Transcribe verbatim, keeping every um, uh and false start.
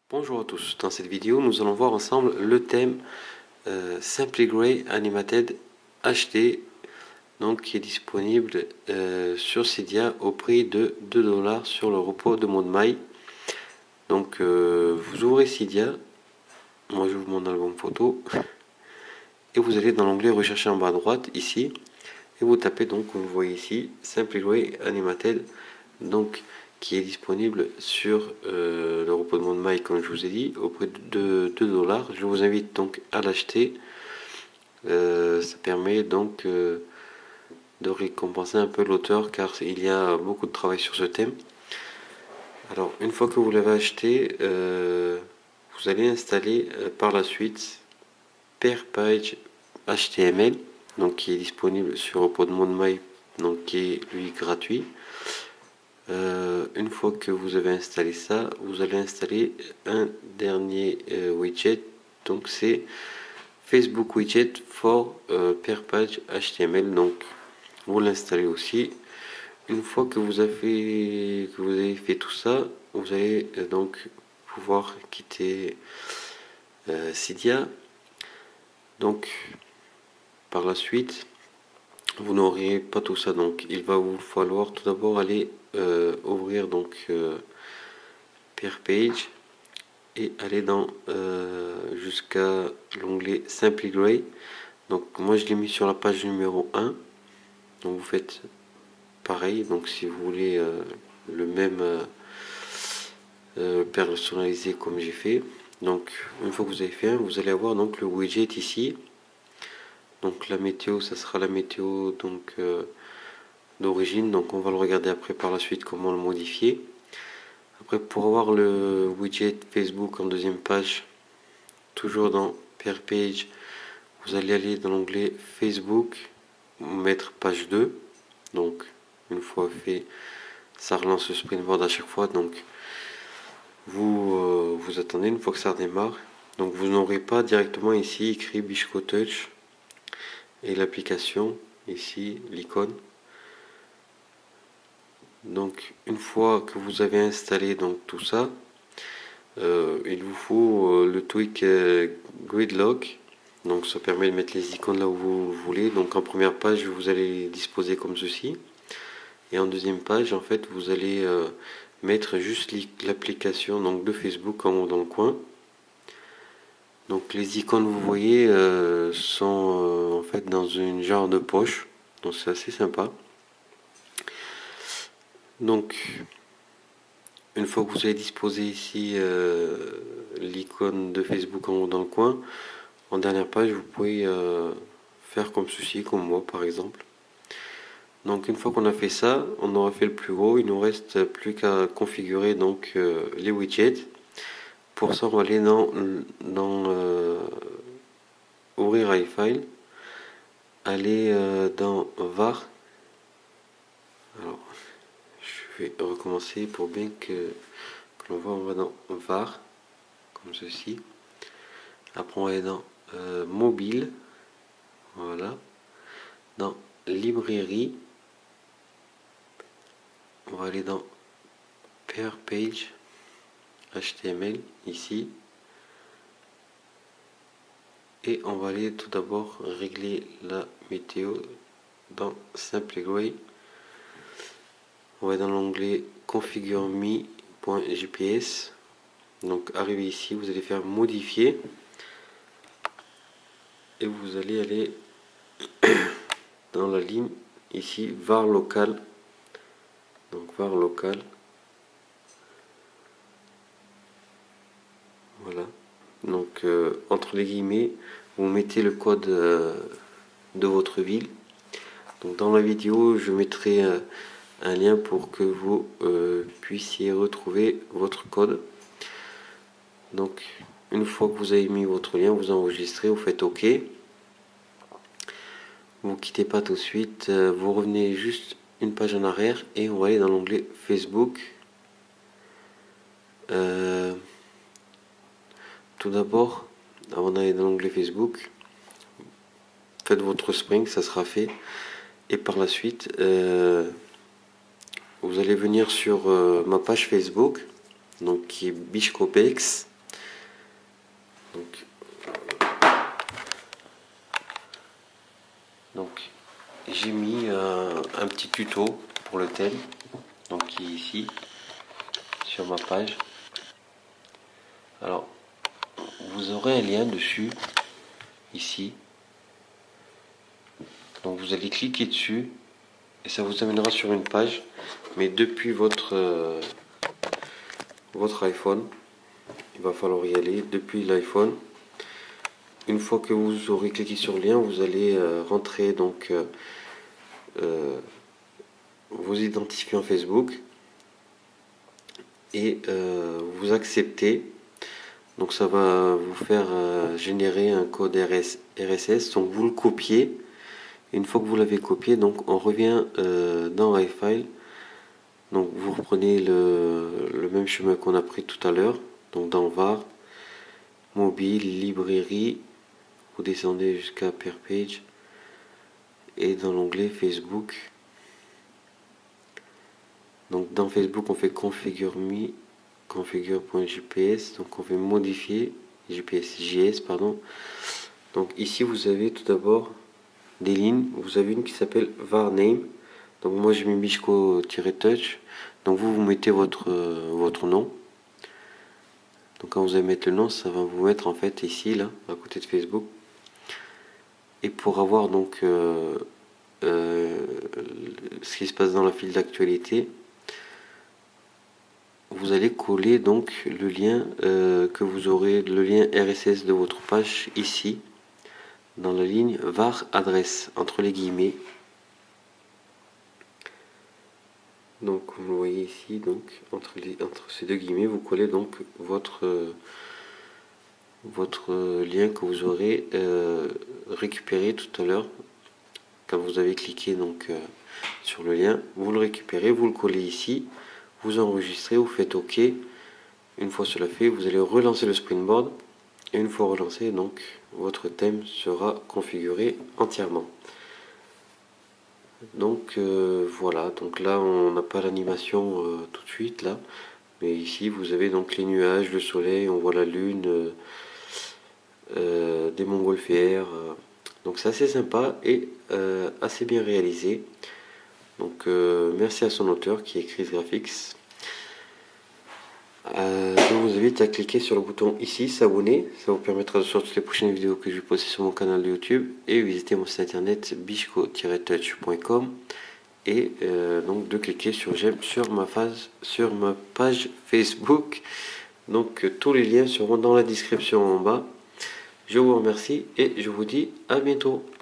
Bonjour à tous, dans cette vidéo nous allons voir ensemble le thème euh, Simply Grey Animated H D, donc qui est disponible euh, sur Cydia au prix de deux dollars sur le repos de ModMy. Donc euh, vous ouvrez Cydia, moi j'ouvre mon album photo et vous allez dans l'onglet rechercher en bas à droite ici et vous tapez donc, comme vous voyez ici, Simply Grey Animated, donc qui est disponible sur euh, le repos de ModMy, comme je vous ai dit, au prix de deux dollars. Je vous invite donc à l'acheter. Euh, ça permet donc euh, de récompenser un peu l'auteur, car il y a beaucoup de travail sur ce thème. Alors, une fois que vous l'avez acheté, euh, vous allez installer euh, par la suite PairPage H T M L, donc qui est disponible sur le repos de ModMy, donc qui est lui gratuit. Euh, une fois que vous avez installé ça, vous allez installer un dernier euh, widget, donc c'est Facebook Widget for euh, PairPage H T M L, donc vous l'installez aussi. Une fois que vous avez, que vous avez fait tout ça, vous allez euh, donc pouvoir quitter euh, Cydia. Donc par la suite, vous n'aurez pas tout ça, donc il va vous falloir tout d'abord aller euh, ouvrir donc euh, PairPage et aller dans euh, jusqu'à l'onglet Simply Grey. Donc moi je l'ai mis sur la page numéro un, donc vous faites pareil. Donc si vous voulez euh, le même euh, euh, personnalisé comme j'ai fait, donc une fois que vous avez fait un, vous allez avoir donc le widget ici. Donc la météo, ça sera la météo donc euh, d'origine, donc on va le regarder après par la suite comment le modifier. Après, pour avoir le widget Facebook en deuxième page, toujours dans PairPage, vous allez aller dans l'onglet Facebook, mettre page deux. Donc une fois fait, ça relance le Springboard à chaque fois. Donc vous euh, vous attendez une fois que ça redémarre. Donc vous n'aurez pas directement ici écrit Bishko Touch et l'application ici, l'icône. Donc une fois que vous avez installé donc tout ça, euh, il vous faut euh, le tweak euh, Gridlock. Donc ça permet de mettre les icônes là où vous voulez. Donc en première page vous allez disposer comme ceci, et en deuxième page en fait vous allez euh, mettre juste l'application donc de Facebook en haut dans le coin. Donc les icônes vous voyez euh, sont euh, en fait dans une genre de poche, donc c'est assez sympa. Donc une fois que vous avez disposé ici euh, l'icône de Facebook en haut dans le coin, en dernière page vous pouvez euh, faire comme ceci, comme moi par exemple. Donc une fois qu'on a fait ça, on aura fait le plus gros, il nous reste plus qu'à configurer donc euh, les widgets. Pour ça on va aller dans, dans euh, ouvrir iFile, aller euh, dans var. Alors je vais recommencer pour bien que, que l'on voit. On va dans var comme ceci. Après on va aller dans euh, mobile, voilà, dans librairie, on va aller dans PairPage H T M L ici, et on va aller tout d'abord régler la météo dans Simply Grey. On va aller dans l'onglet configure me.gps. Donc arrivé ici, vous allez faire modifier et vous allez aller dans la ligne ici var local. Donc var local, voilà. Donc euh, entre les guillemets vous mettez le code euh, de votre ville. Donc dans la vidéo je mettrai euh, un lien pour que vous euh, puissiez retrouver votre code. Donc une fois que vous avez mis votre lien, vous enregistrez, vous faites OK. Vous quittez pas tout de suite, euh, vous revenez juste une page en arrière et on va aller dans l'onglet Facebook. Euh, tout d'abord, avant d'aller dans l'onglet Facebook, faites votre Spring, ça sera fait. Et par la suite, euh, vous allez venir sur euh, ma page Facebook, donc qui est Bishkopex. Donc, donc j'ai mis un, un petit tuto pour le thème, donc qui est ici sur ma page. Alors, vous aurez un lien dessus, ici. Donc vous allez cliquer dessus et ça vous amènera sur une page, mais depuis votre euh, votre iPhone. Il va falloir y aller depuis l'iPhone. Une fois que vous aurez cliqué sur le lien, vous allez euh, rentrer donc euh, euh, vos identifiants Facebook et euh, vous acceptez. Donc ça va vous faire euh, générer un code R S S. Donc vous le copiez. Une fois que vous l'avez copié, donc on revient euh, dans iFile. Donc vous reprenez le, le même chemin qu'on a pris tout à l'heure. Donc dans var, mobile, librairie, vous descendez jusqu'à per page et dans l'onglet Facebook. Donc dans Facebook on fait configure me, configure.jps, donc on fait modifier G P S, J S pardon. Donc ici vous avez tout d'abord des lignes, vous avez une qui s'appelle var name. Donc moi j'ai mis Bishko-touch. Donc vous vous mettez votre euh, votre nom. Donc quand vous allez mettre le nom, ça va vous mettre en fait ici là à côté de Facebook. Et pour avoir donc euh, euh, ce qui se passe dans la file d'actualité, vous allez coller donc le lien euh, que vous aurez, le lien R S S de votre page ici dans la ligne var adresse entre les guillemets. Donc vous le voyez ici, donc entre, les, entre ces deux guillemets, vous collez donc votre euh, votre lien que vous aurez euh, récupéré tout à l'heure quand vous avez cliqué donc euh, sur le lien. Vous le récupérez, vous le collez ici, vous enregistrez, vous faites OK. Une fois cela fait, vous allez relancer le Springboard et une fois relancé, donc votre thème sera configuré entièrement. Donc euh, voilà, donc là on n'a pas l'animation euh, tout de suite là, mais ici vous avez donc les nuages, le soleil, on voit la lune, euh, euh, des montgolfières, euh, donc c'est assez sympa et euh, assez bien réalisé. Donc euh, merci à son auteur qui est Chris Graphics. Euh, je vous invite à cliquer sur le bouton ici, s'abonner, ça vous permettra de voir toutes les prochaines vidéos que je vais poster sur mon canal de YouTube et visiter mon site internet bishko tiret touch point com et euh, donc de cliquer sur j'aime sur ma phase, sur ma page Facebook. Donc euh, tous les liens seront dans la description en bas. Je vous remercie et je vous dis à bientôt.